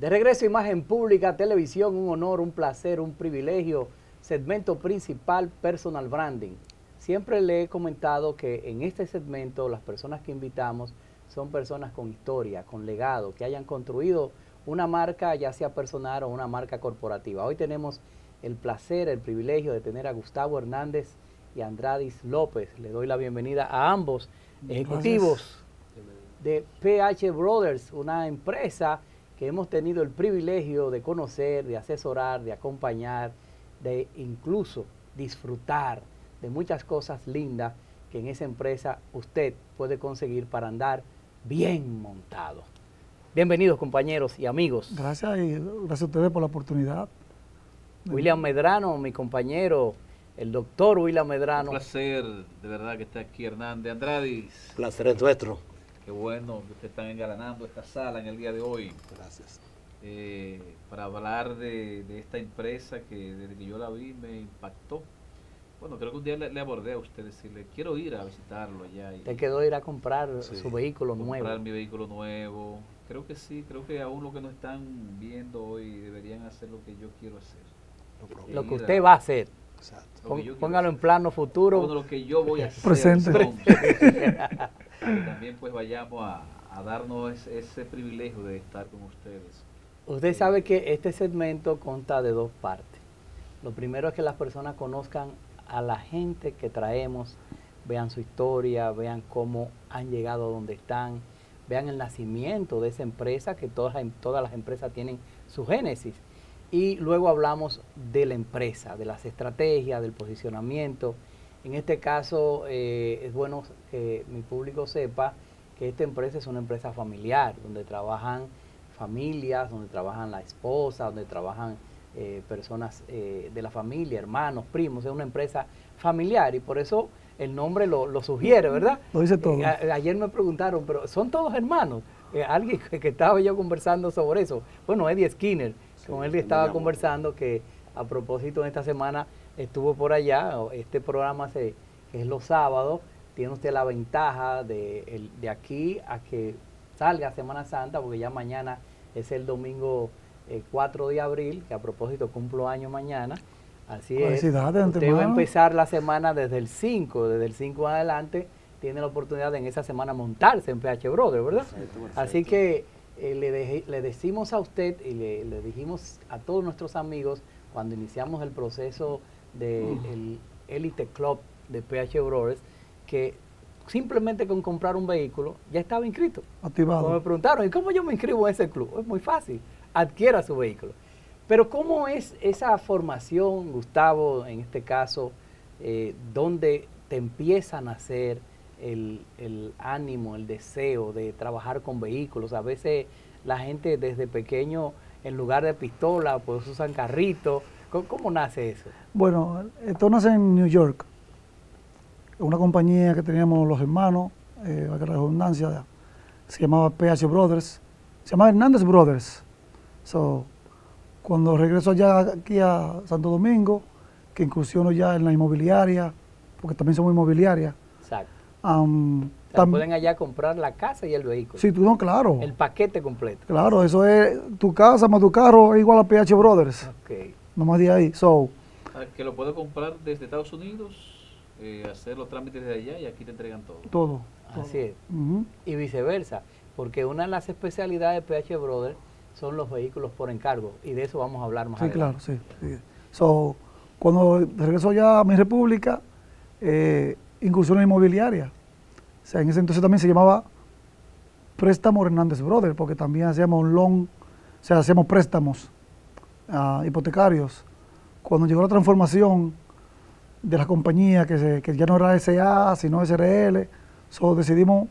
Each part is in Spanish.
De regreso a Imagen Pública, Televisión, un honor, un placer, un privilegio. Segmento principal, Personal Branding. Siempre le he comentado que en este segmento las personas que invitamos son personas con historia, con legado, que hayan construido una marca, ya sea personal o una marca corporativa. Hoy tenemos el placer, el privilegio de tener a Gustavo Hernández y a Andradis López. Le doy la bienvenida a ambos ejecutivos de PH Brothers, una empresa que hemos tenido el privilegio de conocer, de asesorar, de acompañar, de incluso disfrutar de muchas cosas lindas que en esa empresa usted puede conseguir para andar bien montado. Bienvenidos, compañeros y amigos. Gracias y gracias a ustedes por la oportunidad. William Medrano, mi compañero, el doctor William Medrano. Un placer, de verdad, que esté aquí Hernández. Andradis. Placer es nuestro. Qué bueno que ustedes están engalanando esta sala en el día de hoy. Gracias. Para hablar de esta empresa que desde que yo la vi me impactó. Bueno, creo que un día le abordé a usted, decirle, quiero ir a visitarlo allá. ¿Te quedó ir a comprar su vehículo nuevo? Comprar mi vehículo nuevo. Creo que sí, creo que aún los que nos están viendo hoy deberían hacer lo que yo quiero hacer. Lo que usted va a hacer. Exacto. Póngalo en plano futuro. Bueno, lo que yo voy a hacer. Presente. Que también pues vayamos a darnos ese privilegio de estar con ustedes. Usted sabe que este segmento consta de dos partes. Lo primero es que las personas conozcan a la gente que traemos, vean su historia, vean cómo han llegado a donde están, vean el nacimiento de esa empresa, que todas las empresas tienen su génesis. Y luego hablamos de la empresa, de las estrategias, del posicionamiento. En este caso es bueno que mi público sepa que esta empresa es una empresa familiar, donde trabajan familias, donde trabajan la esposa, donde trabajan personas de la familia, hermanos, primos. Es una empresa familiar y por eso el nombre lo sugiere, ¿verdad? Lo dice todo. Ayer me preguntaron, pero ¿son todos hermanos? Alguien que estaba yo conversando sobre eso. Bueno, Eddie Skinner, con él estaba conversando que a propósito de esta semana estuvo por allá. Este programa que es los sábados, tiene usted la ventaja de aquí a que salga Semana Santa, porque ya mañana es el domingo 4 de abril, que a propósito cumplo año mañana. Así es, usted va a empezar la semana desde el 5 en adelante, tiene la oportunidad en esa semana montarse en PH Brothers, ¿verdad? Perfecto. Así que le decimos a usted y le dijimos a todos nuestros amigos cuando iniciamos el proceso del Elite Club de PH Brothers, que simplemente con comprar un vehículo ya estaba inscrito. Activado. Cuando me preguntaron, ¿y cómo yo me inscribo en ese club? Es muy fácil, adquiera su vehículo. Pero ¿cómo es esa formación, Gustavo, en este caso, donde te empieza a nacer el ánimo, el deseo de trabajar con vehículos? A veces la gente desde pequeño, en lugar de pistola, pues usan carritos. ¿Cómo nace eso? Bueno, esto nace en New York. Una compañía que teníamos los hermanos, la redundancia, se llamaba PH Brothers, se llamaba Hernández Brothers. Cuando regreso ya aquí a Santo Domingo, que incursiono ya en la inmobiliaria, porque también somos inmobiliaria. Exacto. Pueden allá comprar la casa y el vehículo. Sí, no, claro. El paquete completo. Claro, eso es tu casa más tu carro es igual a PH Brothers. Ok. No más de ahí. Que lo puedes comprar desde Estados Unidos, hacer los trámites de allá y aquí te entregan todo. Todo. Así es. Y viceversa, porque una de las especialidades de PH Brothers son los vehículos por encargo, y de eso vamos a hablar más adelante. Sí, claro, sí. Cuando regreso ya a mi república, incursión inmobiliaria. O sea, en ese entonces también se llamaba Préstamo Hernández Brothers, porque también hacíamos hacíamos préstamos hipotecarios. Cuando llegó la transformación de la compañía, que ya no era SA, sino SRL, decidimos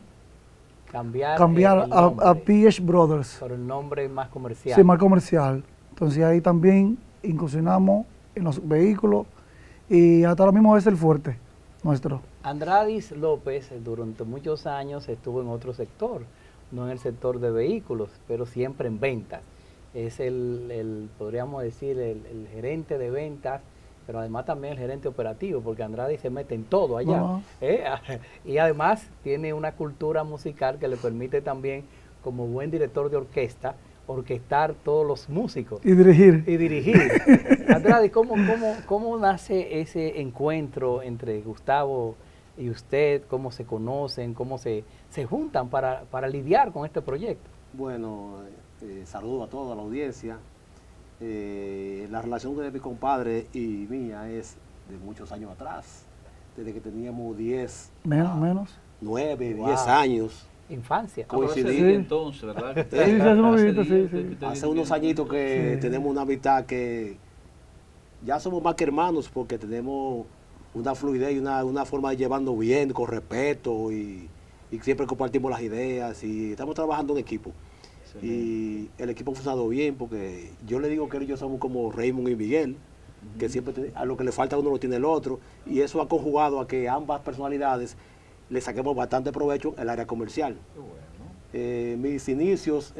cambiar a PH Brothers. Por el nombre más comercial. Sí, más comercial. Entonces ahí también incursionamos en los vehículos y hasta ahora mismo es el fuerte nuestro. Andradis López durante muchos años estuvo en otro sector, no en el sector de vehículos, pero siempre en ventas. Es podríamos decir, el gerente de ventas, pero además también el gerente operativo, porque Andradis se mete en todo allá. Y además tiene una cultura musical que le permite también, como buen director de orquesta, orquestar todos los músicos. Y dirigir. Y dirigir. Andrade, ¿cómo nace ese encuentro entre Gustavo y usted? ¿Cómo se conocen? ¿Cómo se juntan para lidiar con este proyecto? Bueno, saludo a toda la audiencia. La relación de mi compadre y mía es de muchos años atrás, desde que teníamos 10, Menos. 9, Wow. 10 años. Infancia. Coincidí. Sí. Entonces, ¿verdad? Sí, hace unos añitos, sí. Hace unos añitos que Sí. tenemos una amistad que ya somos más que hermanos porque tenemos una fluidez y una forma de llevarnos bien, con respeto y siempre compartimos las ideas y estamos trabajando en equipo. Y el equipo ha funcionado bien porque yo le digo que él y yo somos como Raymond y Miguel, que siempre a lo que le falta a uno lo tiene el otro, y eso ha conjugado a que ambas personalidades le saquemos bastante provecho en el área comercial. Qué bueno. Mis inicios,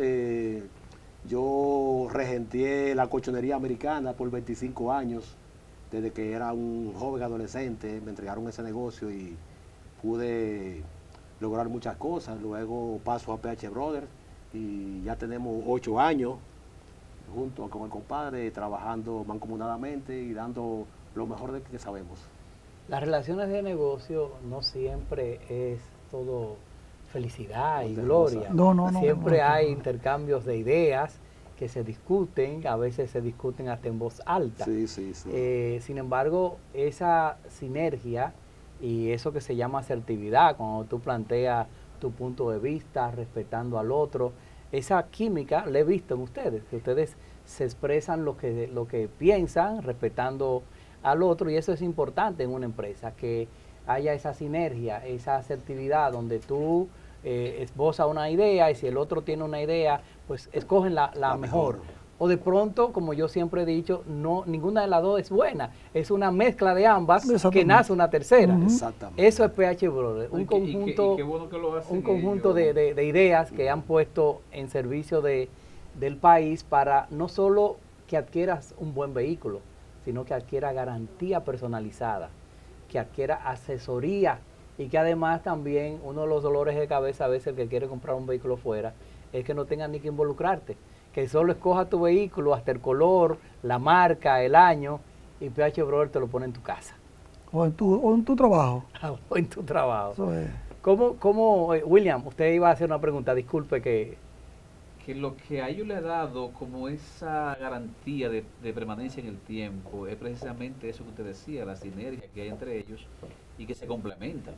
yo regenteé la colchonería americana por 25 años, desde que era un joven adolescente, me entregaron ese negocio y pude lograr muchas cosas. Luego paso a PH Brothers y ya tenemos 8 años junto con el compadre, trabajando mancomunadamente y dando lo mejor de que sabemos. Las relaciones de negocio no siempre es todo felicidad y gloria. No, Siempre no. hay intercambios de ideas que se discuten, a veces se discuten hasta en voz alta. Sí, sí, sí. Sin embargo, esa sinergia y eso que se llama asertividad, cuando tú planteas tu punto de vista, respetando al otro, esa química la he visto en ustedes, que ustedes se expresan lo que piensan, respetando al otro, y eso es importante en una empresa, que haya esa sinergia, esa asertividad, donde tú esbozas una idea y si el otro tiene una idea, pues escogen la mejor. O de pronto, como yo siempre he dicho, no, ninguna de las dos es buena, es una mezcla de ambas que nace una tercera. Exactamente. Eso es PH Brothers, un conjunto, qué bueno que lo hacen un conjunto ellos. de ideas que han puesto en servicio del país para no solo que adquieras un buen vehículo, sino que adquiera garantía personalizada, que adquiera asesoría y que además también uno de los dolores de cabeza a veces el que quiere comprar un vehículo fuera es que no tenga ni que involucrarte, que solo escoja tu vehículo hasta el color, la marca, el año y PH Brothers te lo pone en tu casa O en tu trabajo. o en tu trabajo. Eso es. ¿Cómo, William, usted iba a hacer una pregunta, disculpe que Lo que a ellos le ha dado como esa garantía de permanencia en el tiempo es precisamente eso que usted decía, la sinergia que hay entre ellos y que se complementan.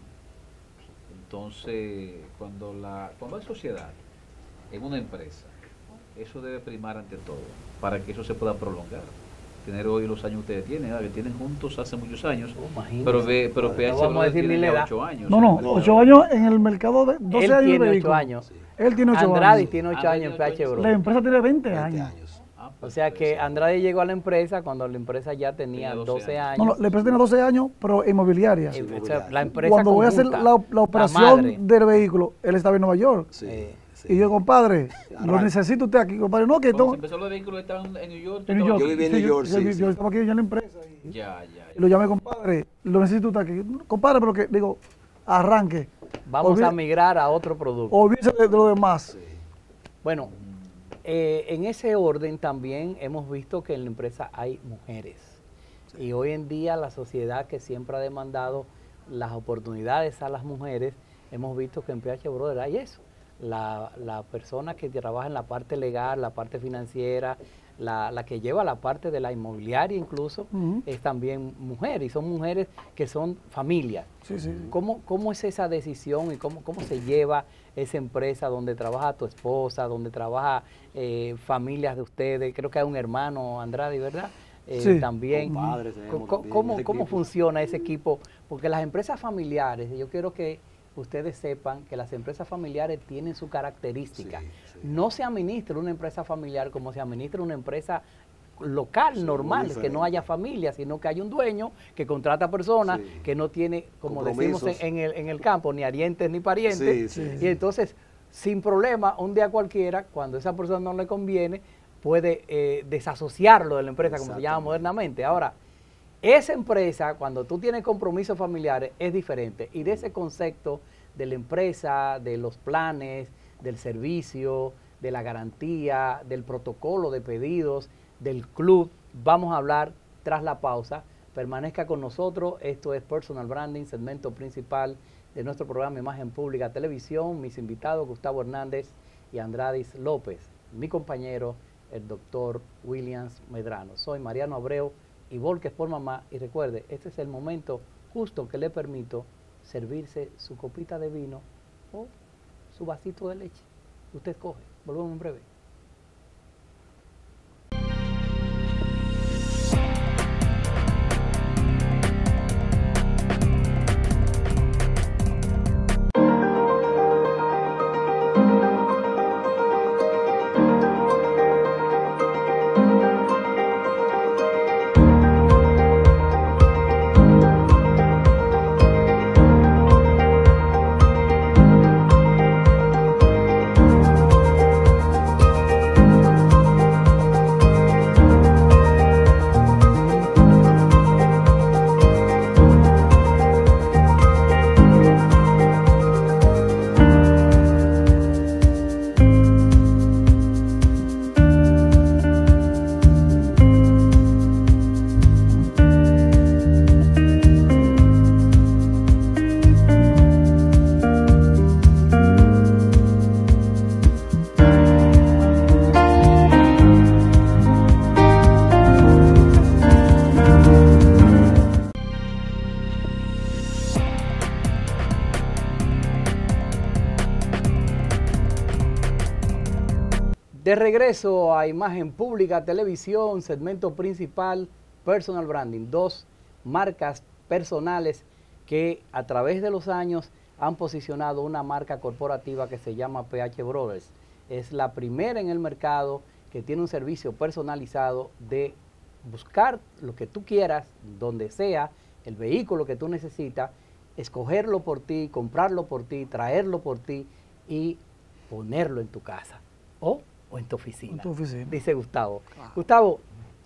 Entonces, cuando hay sociedad en una empresa, eso debe primar ante todo para que eso se pueda prolongar. Tener hoy los años que ustedes tienen, que tienen juntos hace muchos años, imagínese. pero No PH vamos a Brothers decir ni tiene la ya edad. 8 años. No, No. 8 años en el mercado de 12 él años de tiene 8 vehículos. años. Él tiene 8 Andrade años. tiene 8 Andrade años en tiene PH 8 La Brothers. empresa tiene 20 20 años. años. O sea que Andrade llegó a la empresa cuando la empresa ya tenía Tenía 12 12 años. No, la empresa tiene 12 años, pero inmobiliaria. O sea, la empresa Cuando voy a hacer conjunta, la operación madre. del vehículo, él estaba en Nueva York. Sí, Eh, sí. Y yo, compadre, lo Arranca. necesito usted aquí, compadre. No, que Cuando no. se empezó los vehículos estaban en New York. En New York. Yo vivía en Sí, New York, yo sí. estaba aquí ya en la empresa. Y Ya. lo llamé, compadre, lo necesito usted aquí. Compadre, pero que, digo, arranque. Vamos a Olvídese- migrar a otro producto. Olvídese de lo demás. Bueno, en ese orden también hemos visto que en la empresa hay mujeres. Y hoy en día la sociedad que siempre ha demandado las oportunidades a las mujeres, hemos visto que en PH Brothers hay eso. La persona que trabaja en la parte legal, la parte financiera, la que lleva la parte de la inmobiliaria incluso, es también mujer. Y son mujeres que son familias. Sí, sí. ¿Cómo es esa decisión y cómo se lleva esa empresa donde trabaja tu esposa, donde trabaja familias de ustedes? Creo que hay un hermano, Andrade, ¿verdad? Sí. También. Compadres tenemos también, ¿Cómo ese equipo. funciona ese equipo? Porque las empresas familiares, yo quiero que ustedes sepan que las empresas familiares tienen su característica. Sí, sí. No se administra una empresa familiar como se administra una empresa local, Sí, normal, muy que no diferente. haya familia, sino que hay un dueño que contrata personas Sí. que no tiene, como decimos Compromisos. en el campo, ni arientes ni parientes. Sí, sí, Y sí. entonces, sin problema, un día cualquiera, cuando esa persona no le conviene, puede desasociarlo de la empresa, como se llama Exactamente. modernamente. Ahora, esa empresa, cuando tú tienes compromisos familiares, es diferente. Y de ese concepto de la empresa, de los planes, del servicio, de la garantía, del protocolo de pedidos, del club. Vamos a hablar tras la pausa. Permanezca con nosotros. Esto es Personal Branding, segmento principal de nuestro programa Imagen Pública Televisión. Mis invitados, Gustavo Hernández y Andradis López. Mi compañero, el doctor Williams Medrano. Soy Mariano Abreu y Volques por Mamá. Y recuerde, este es el momento justo que le permito servirse su copita de vino o su vasito de leche. Usted escoge. Volvemos en breve. De regreso a Imagen Pública Televisión, segmento principal, Personal Branding. Dos marcas personales que a través de los años han posicionado una marca corporativa que se llama PH Brothers. Es la primera en el mercado que tiene un servicio personalizado de buscar lo que tú quieras, donde sea, el vehículo que tú necesitas, escogerlo por ti, comprarlo por ti, traerlo por ti y ponerlo en tu casa o en tu oficina, dice Gustavo. Claro. Gustavo,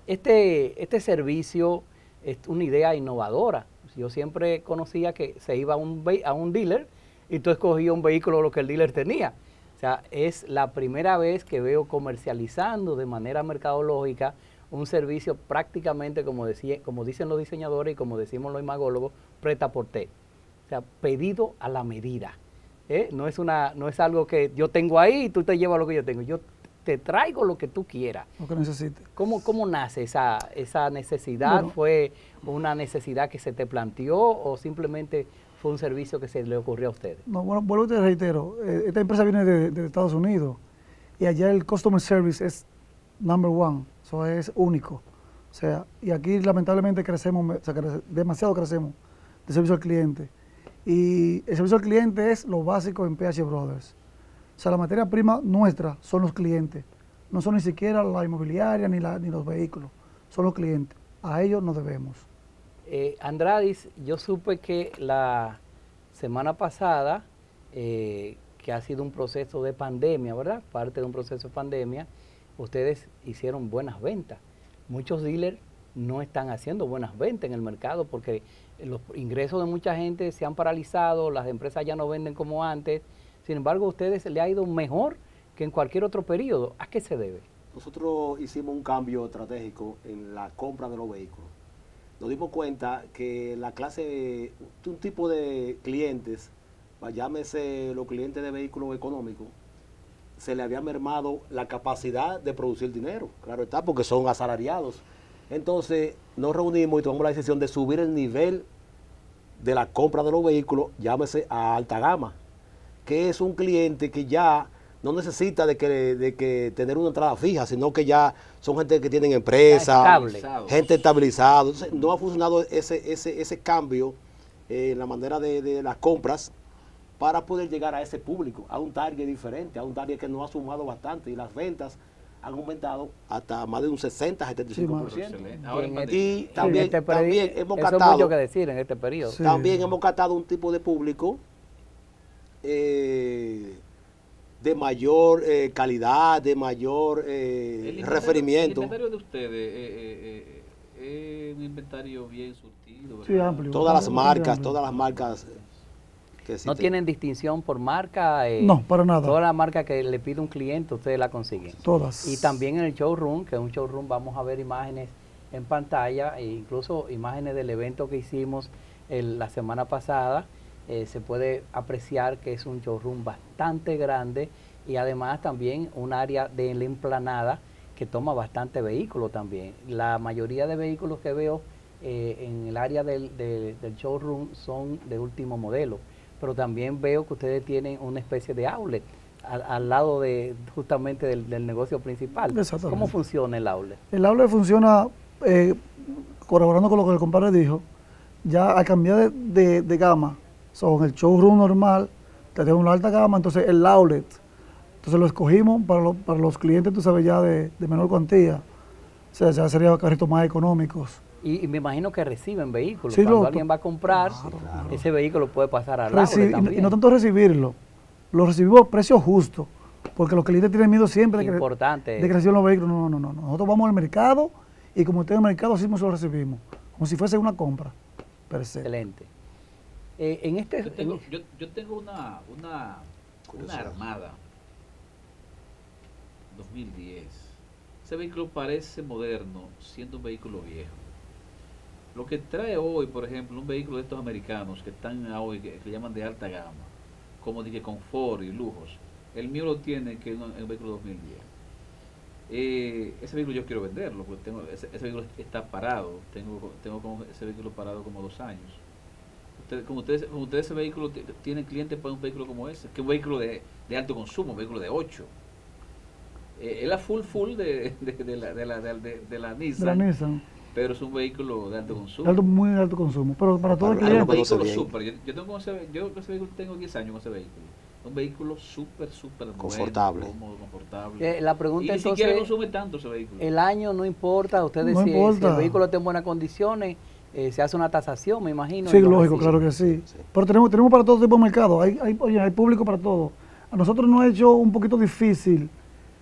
este servicio es una idea innovadora. Yo siempre conocía que se iba a un dealer y tú escogías un vehículo lo que el dealer tenía. O sea, es la primera vez que veo comercializando de manera mercadológica un servicio prácticamente, como dicen los diseñadores y como decimos los imagólogos, prêt-à-porter. O sea, pedido a la medida. No es algo que yo tengo ahí y tú te llevas lo que yo tengo. Yo te traigo lo que tú quieras. Lo que necesites. ¿Cómo nace esa necesidad? Bueno, ¿fue una necesidad que se te planteó o simplemente fue un servicio que se le ocurrió a ustedes? No, bueno, vuelvo y te reitero. Esta empresa viene de Estados Unidos y allá el customer service es number one. Eso es único. O sea, y aquí lamentablemente crecemos, o sea, demasiado crecemos de servicio al cliente. Y el servicio al cliente es lo básico en PH Brothers. O sea, la materia prima nuestra son los clientes. No son ni siquiera la inmobiliaria ni los vehículos. Son los clientes. A ellos nos debemos. Andradis, yo supe que la semana pasada, que ha sido un proceso de pandemia, ¿verdad? Parte de un proceso de pandemia, ustedes hicieron buenas ventas. Muchos dealers no están haciendo buenas ventas en el mercado porque los ingresos de mucha gente se han paralizado, las empresas ya no venden como antes. Sin embargo, a ustedes le ha ido mejor que en cualquier otro periodo. ¿A qué se debe? Nosotros hicimos un cambio estratégico en la compra de los vehículos. Nos dimos cuenta que la clase, un tipo de clientes, llámese los clientes de vehículos económicos, se le había mermado la capacidad de producir dinero. Claro está, porque son asalariados. Entonces nos reunimos y tomamos la decisión de subir el nivel de la compra de los vehículos, llámese a alta gama, que es un cliente que ya no necesita de que tener una entrada fija, sino que ya son gente que tienen empresa, gente estabilizada. Entonces, no ha funcionado ese cambio en la manera de las compras para poder llegar a ese público, a un target diferente, a un target que nos ha sumado bastante y las ventas han aumentado hasta más de un 60-75%. Y también hemos captado, eso es mucho que decir en este periodo. Sí. También hemos captado un tipo de público de mayor calidad, de mayor referimiento. El inventario de ustedes es un inventario bien surtido, sí, amplio. Todas las marcas Que sí ¿No tienen distinción por marca? No, para nada. Toda la marca que le pide un cliente, ustedes la consiguen. Todas. Y también en el showroom, que es un showroom, vamos a ver imágenes en pantalla, e incluso imágenes del evento que hicimos la semana pasada. Se puede apreciar que es un showroom bastante grande y además también un área de la emplanada que toma bastante vehículo también. La mayoría de vehículos que veo en el área del showroom son de último modelo, pero también veo que ustedes tienen una especie de outlet al lado de justamente del negocio principal. Exactamente. ¿Cómo funciona el outlet? El outlet funciona, colaborando con lo que el compadre dijo, ya al cambiar de gama, son el showroom normal, tenemos una alta gama, entonces el outlet, entonces lo escogimos para los clientes, tú sabes, ya de menor cuantía, o sea, ya serían carritos más económicos. Y me imagino que reciben vehículos. Sí, Cuando alguien va a comprar, ese vehículo puede pasar al outlet también. Y no tanto recibirlo, lo recibimos a precio justo, porque los clientes tienen miedo siempre Importante. de que reciban los vehículos. No, nosotros vamos al mercado y como está en el mercado, así mismo lo recibimos, como si fuese una compra per se. Excelente. Yo tengo una Armada 2010. Ese vehículo parece moderno, siendo un vehículo viejo. Lo que trae hoy, por ejemplo, un vehículo de estos americanos que están hoy, que llaman de alta gama, como dije, confort y lujos, el mío lo tiene que es un vehículo 2010. Ese vehículo yo quiero venderlo, porque ese vehículo está parado, tengo como ese vehículo parado como 2 años. Como ustedes ese vehículo tienen clientes para un vehículo como ese, que es un vehículo de alto consumo, un vehículo de 8. Es la full de la Nissan, pero es un vehículo de alto consumo. Muy alto consumo, pero para todo el Es un cliente. vehículo súper. Yo ese vehículo tengo 10 años con ese vehículo. Un vehículo súper confortable. Bueno, cómodo, confortable. La pregunta y ni entonces, siquiera consume tanto ese vehículo. el año no importa, ustedes No si importa. el vehículo está en buenas condiciones, se hace una tasación, me imagino. Sí, y lo lógico, reciben. claro que sí. Pero tenemos para todo tipo de mercado, hay público para todo. A nosotros nos ha hecho un poquito difícil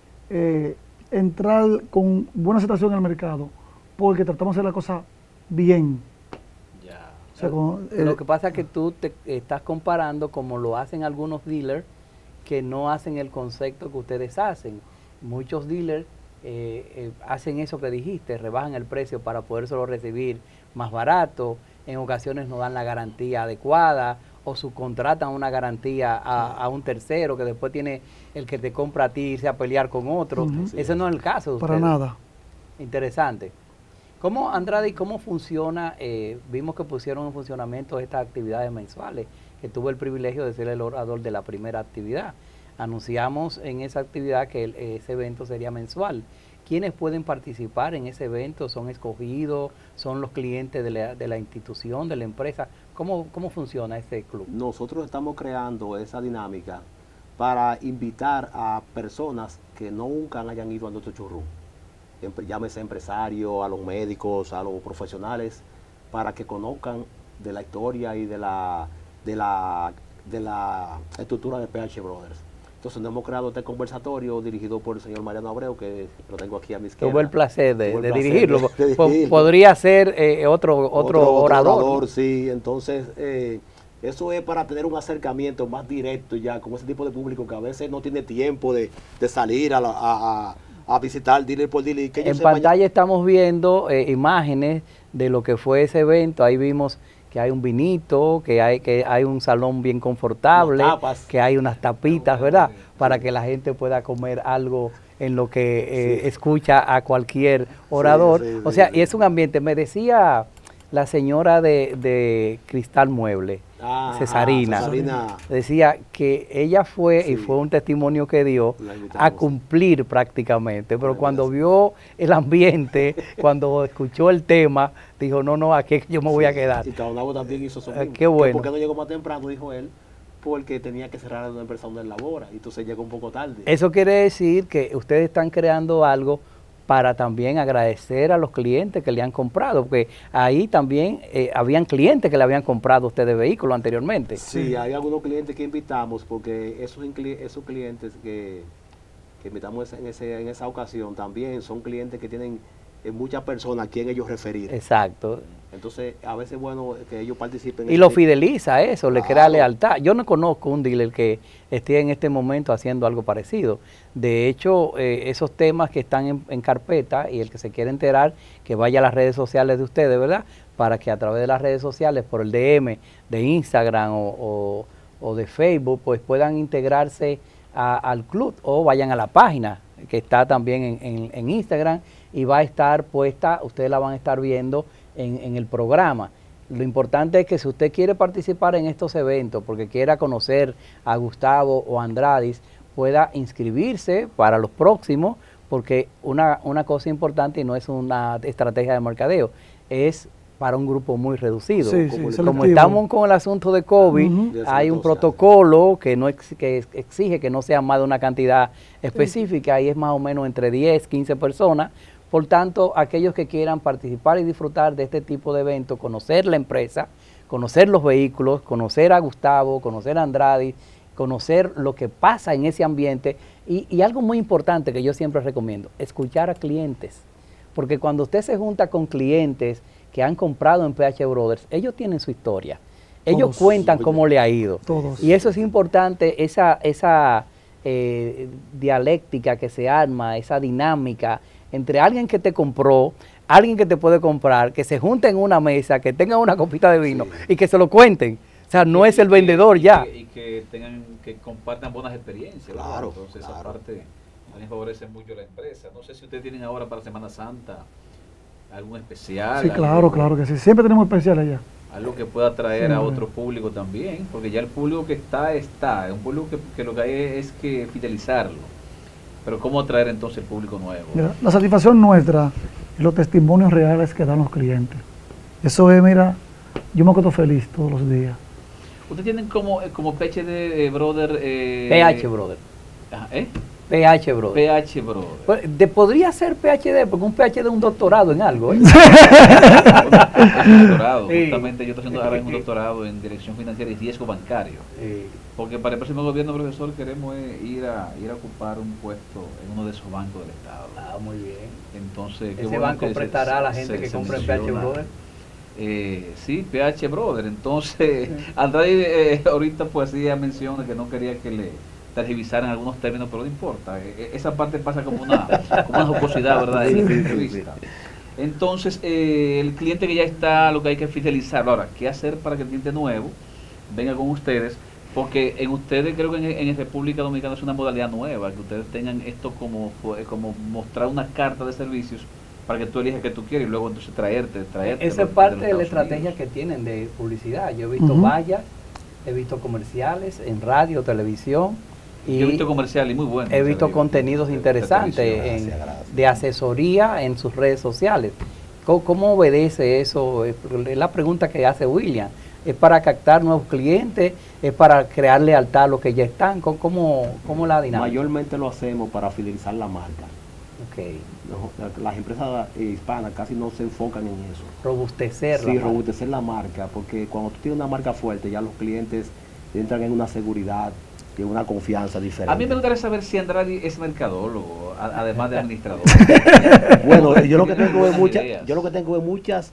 entrar con buena situación en el mercado, porque tratamos de hacer la cosa bien. Ya. O sea, Lo que pasa es que tú te estás comparando como lo hacen algunos dealers que no hacen el concepto que ustedes hacen. Muchos dealers hacen eso que dijiste, rebajan el precio para podérselo recibir más barato, en ocasiones no dan la garantía adecuada o subcontratan una garantía a un tercero que después tiene el que te compra a ti irse a pelear con otro. Ese no es el caso de ustedes. para nada. Interesante. ¿Cómo, Andrade, cómo funciona? Vimos que pusieron en funcionamiento estas actividades mensuales, que tuve el privilegio de ser el orador de la primera actividad. Anunciamos en esa actividad que ese evento sería mensual. ¿Quiénes pueden participar en ese evento? ¿Son escogidos? ¿Son los clientes de la institución, de la empresa? ¿Cómo funciona ese club? Nosotros estamos creando esa dinámica para invitar a personas que nunca hayan ido a nuestro showroom. Llámese empresarios, a los médicos, a los profesionales, para que conozcan de la historia y de la estructura de PH Brothers. Entonces hemos creado este conversatorio dirigido por el señor Mariano Abreu, que lo tengo aquí a mi izquierda. Tuve el placer de Tuve el placer dirigirlo. de dirigirlo. Podría ser otro orador. Sí, entonces eso es para tener un acercamiento más directo ya con ese tipo de público que a veces no tiene tiempo de salir a visitar dealer por dealer. Que en pantalla estamos viendo imágenes de lo que fue ese evento. Ahí vimos que hay un vinito, que hay un salón bien confortable, que hay unas tapitas, ¿verdad? Para que la gente pueda comer algo en lo que escucha a cualquier orador. O sea, y es un ambiente. Me decía la señora de Cristal Mueble, Cesarina, decía que ella fue, y fue un testimonio que dio, a cumplir prácticamente, pero cuando vio el ambiente, cuando escuchó el tema, dijo, no, aquí es que yo me voy a quedar. Y Caonabo también hizo eso mismo. Qué bueno. ¿Por qué no llegó más temprano? Dijo él, porque tenía que cerrar una empresa donde él labora, y entonces llegó un poco tarde. Eso quiere decir que ustedes están creando algo para también agradecer a los clientes que le han comprado, porque ahí también habían clientes que le habían comprado a ustedes vehículos anteriormente. Sí, hay algunos clientes que invitamos, porque esos clientes que invitamos en esa ocasión también son clientes que tienen muchas personas a quien ellos referir. Exacto. Entonces, a veces es bueno que ellos participen. Y lo fideliza eso, le crea lealtad. Yo no conozco un dealer que esté en este momento haciendo algo parecido. De hecho, esos temas que están en carpeta y el que se quiere enterar, que vaya a las redes sociales de ustedes, ¿verdad? Para que a través de las redes sociales, por el DM de Instagram o de Facebook, pues puedan integrarse al club o vayan a la página que está también en Instagram y va a estar puesta, ustedes la van a estar viendo en el programa. Lo importante es que si usted quiere participar en estos eventos porque quiera conocer a Gustavo o a Andradis, pueda inscribirse para los próximos, porque una cosa importante, y no es una estrategia de mercadeo, es para un grupo muy reducido. Sí, como estamos con el asunto de COVID, hay un protocolo que exige que no sea más de una cantidad específica, y es más o menos entre 10, 15 personas. Por tanto, aquellos que quieran participar y disfrutar de este tipo de eventos, conocer la empresa, conocer los vehículos, conocer a Gustavo, conocer a Andrade, conocer lo que pasa en ese ambiente, y algo muy importante que yo siempre recomiendo, escuchar a clientes. Porque cuando usted se junta con clientes que han comprado en PH Brothers, ellos tienen su historia. Ellos cuentan cómo le ha ido. Y eso es importante, esa dialéctica que se arma, esa dinámica entre alguien que te compró, alguien que te puede comprar, que se junten en una mesa, que tengan una copita de vino y que se lo cuenten. O sea, no es el vendedor ya. Y que compartan buenas experiencias. Claro. Entonces esa parte también favorece mucho a la empresa. No sé si ustedes tienen ahora para Semana Santa algún especial. Sí, claro que sí. Siempre tenemos especiales allá. Algo que pueda atraer a otro público también, porque ya el público que está. Es un público que lo que hay es que fidelizarlo. Pero ¿cómo atraer entonces el público nuevo? Mira, la satisfacción nuestra y los testimonios reales que dan los clientes. Eso es, mira, yo me acuerdo feliz todos los días. Ustedes tienen como PhD Brother... PH Brother. ¿Eh? PH Brother. PH Brother. Pues, podría ser PhD, porque un PhD es un doctorado en algo. Es un doctorado. Sí. Justamente yo estoy haciendo ahora un doctorado en Dirección Financiera y Riesgo Bancario. Sí. Porque para el próximo gobierno, profesor, queremos ir a ocupar un puesto en uno de esos bancos del Estado. Ah, muy bien. Entonces, ¿Ese banco prestará a la gente que compra en PH Brother? Sí, PH Brother. Entonces, Andrade ahorita pues sí menciona que no quería que le tergiversaran algunos términos, pero no importa. Esa parte pasa como una jocosidad, ¿verdad? Sí. Entonces, el cliente que ya está, lo que hay que fidelizarlo. Ahora, ¿qué hacer para que el cliente nuevo venga con ustedes? Porque en ustedes, creo que en República Dominicana es una modalidad nueva, que ustedes tengan esto como mostrar una carta de servicios para que tú elijas que tú quieres y luego entonces traerte. Esa es parte de la estrategia que tienen de publicidad. Yo he visto vallas, he visto comerciales en radio, televisión. Y yo he visto comerciales muy buenos. He visto contenidos interesantes de asesoría en sus redes sociales. ¿Cómo obedece eso? Es la pregunta que hace William. ¿Es para captar nuevos clientes? ¿Es para crear lealtad a los que ya están? ¿Cómo la dinámica? Mayormente lo hacemos para fidelizar la marca. Okay. No, las empresas hispanas casi no se enfocan en eso. Robustecer la marca. Robustecer la marca, porque cuando tú tienes una marca fuerte, ya los clientes entran en una seguridad y una confianza diferente. A mí me gustaría saber si Andrade es mercadólogo, además de administrador. Bueno, yo lo que tengo es muchas,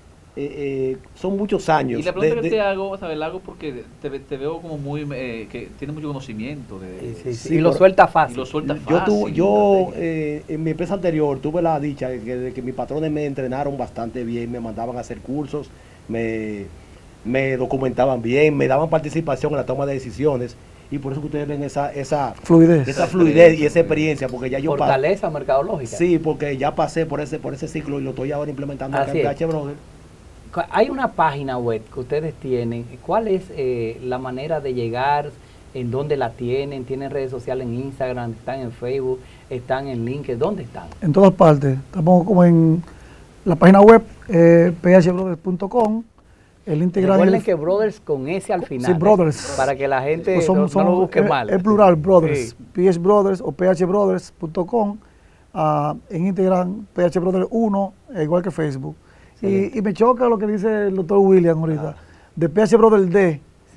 son muchos años. Y la pregunta que te hago, ¿sabes? La hago porque te veo como muy, que tiene mucho conocimiento. Sí, y lo suelta fácil. Y lo suelta fácil. Yo en mi empresa anterior tuve la dicha de que mis patrones me entrenaron bastante bien, me mandaban a hacer cursos, me documentaban bien, me daban participación en la toma de decisiones. Y por eso que ustedes ven esa fluidez y esa experiencia, porque ya yo fortaleza mercadológica. Sí, porque ya pasé por ese ciclo y lo estoy ahora implementando acá en PH Brothers. Hay una página web que ustedes tienen. ¿Cuál es la manera de llegar? ¿En dónde la tienen? ¿Tienen redes sociales en Instagram? ¿Están en Facebook? ¿Están en LinkedIn? ¿Dónde están? En todas partes. Estamos como en la página web phbrothers.com. El integral. Recuerden que Brothers con S al final. Sí, Brothers. Para que la gente pues no lo busque mal. Es plural, Brothers. Sí. PH Brothers o phbrothers.com. En Instagram, PH Brothers 1, igual que Facebook. Sí. Y me choca lo que dice el doctor William ahorita. De PH Brothers D.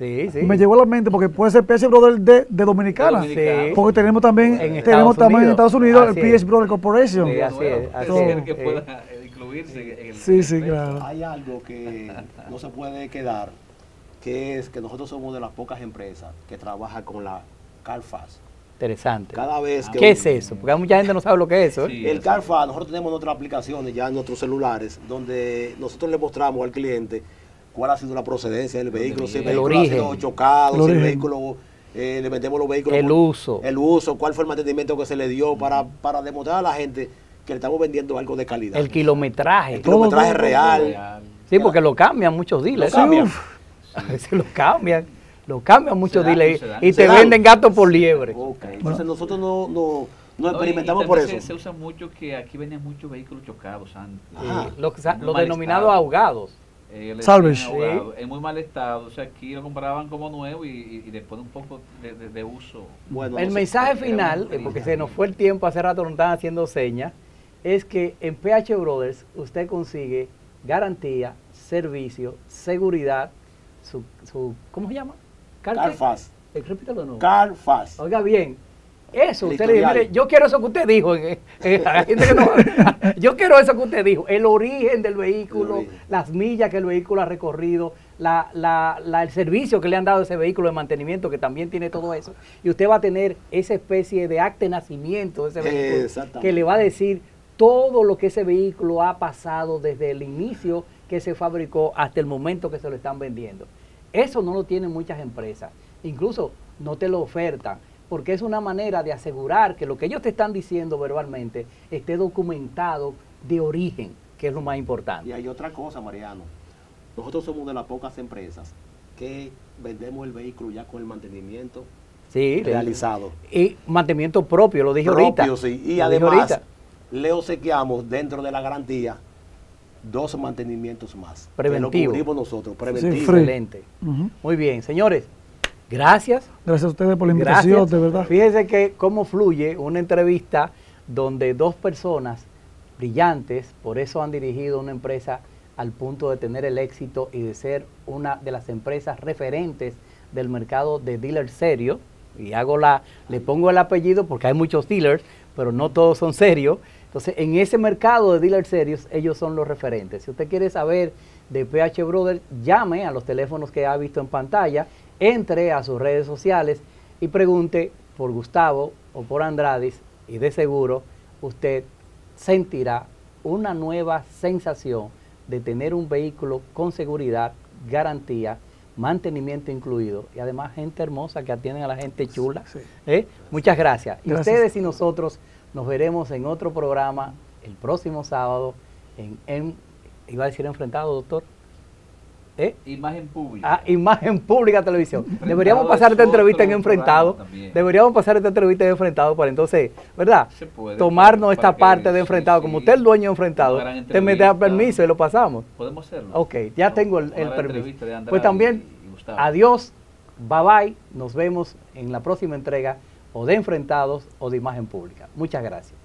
Sí, sí. Me llegó a la mente porque puede ser PH Brother de Dominicana. Sí. Porque tenemos también En en Estados Unidos Así el es. PH Brother Corporation. Sí, así es, Puede así ser es. que pueda incluirse en el Sí, sí, en el claro. Hay algo que no se puede quedar, que es que nosotros somos de las pocas empresas que trabaja con la CarFast. Interesante. Cada vez que ¿Qué es eso? Porque mucha gente no sabe lo que es eso. ¿eh? Sí. el CarFast, nosotros tenemos nuestras aplicaciones ya en nuestros celulares, donde nosotros le mostramos al cliente cuál ha sido la procedencia del vehículo, si el El vehículo ha sido origen. chocado, El si el origen. vehículo, le vendemos los vehículos. El uso. El uso, cuál fue el mantenimiento que se le dio para demostrar a la gente que le estamos vendiendo algo de calidad. El kilometraje. El kilometraje todo, real. Real. Sí, porque lo cambian muchos dealers. Lo cambian. Se lo cambian. Lo cambian muchos Se dan, dealers se dan. y Se te dan. venden gato por liebre. Ok, entonces nosotros no No, experimentamos y por también eso. Se usa mucho que aquí venían muchos vehículos chocados antes. Ajá. Muy Los mal denominados estado. ahogados. Le Salvage. decían ahogado, en muy mal estado. O sea, aquí lo compraban como nuevo y después de un poco de uso. Bueno, El no sé. mensaje era final, muy porque feliz. se nos fue el tiempo, hace rato nos están haciendo señas, es que en PH Brothers usted consigue garantía, servicio, seguridad, ¿cómo se llama? CarFast. Repítalo de nuevo. CarFast. Oiga bien, eso, El usted le dice, historial. mire, yo quiero eso que usted dijo. Hay gente que no- yo quiero eso que usted dijo, el origen del vehículo, El origen. las millas que el vehículo ha recorrido, el servicio que le han dado a ese vehículo de mantenimiento, que también tiene todo eso. Y usted va a tener esa especie de acta de nacimiento de ese vehículo, Exactamente. que le va a decir todo lo que ese vehículo ha pasado desde el inicio que se fabricó hasta el momento que se lo están vendiendo. Eso no lo tienen muchas empresas. Incluso no te lo ofertan, porque es una manera de asegurar que lo que ellos te están diciendo verbalmente esté documentado de origen, que es lo más Y importante. hay otra cosa, Mariano. Nosotros somos de las pocas empresas que vendemos el vehículo ya con el mantenimiento Sí, realizado. y mantenimiento propio, lo dije Propio, ahorita. sí. Y Lo dije además, ahorita. le obsequiamos dentro de la garantía 2 mantenimientos más. Preventivo. Que lo cubrimos nosotros, preventivo. free. Excelente. Ujú. Muy bien, señores, gracias. Gracias a ustedes por la invitación, Gracias. de verdad. Fíjense que cómo fluye una entrevista donde dos personas brillantes, por eso han dirigido una empresa al punto de tener el éxito y de ser una de las empresas referentes del mercado de dealer serio. Y le pongo el apellido porque hay muchos dealers, pero no todos son serios. Entonces, en ese mercado de dealers serios, ellos son los referentes. Si usted quiere saber de PH Brothers, llame a los teléfonos que ha visto en pantalla, entre a sus redes sociales y pregunte por Gustavo o por Andradis, y de seguro usted sentirá una nueva sensación de tener un vehículo con seguridad, garantía, mantenimiento incluido y además gente hermosa que atienden a la gente chula. Sí. Muchas gracias. Y Gracias. ustedes y nosotros nos veremos en otro programa el próximo sábado iba a decir enfrentado, doctor. Imagen pública. Imagen Pública Televisión. Enfrentado Deberíamos pasar esta es entrevista en otro enfrentado. programa también. Deberíamos pasar esta entrevista en enfrentado para entonces, ¿verdad? Se puede, Tomarnos para esta que- parte de sí, enfrentado. sí. Como usted es el dueño de enfrentado, Una gran usted me da entrevista. permiso y lo pasamos. ¿Podemos hacerlo? Ok, ya tengo el Una gran permiso. entrevista de Andrade Pues también, y Gustavo. adiós, bye bye. Nos vemos en la próxima entrega o de Enfrentados o de Imagen Pública. Muchas gracias.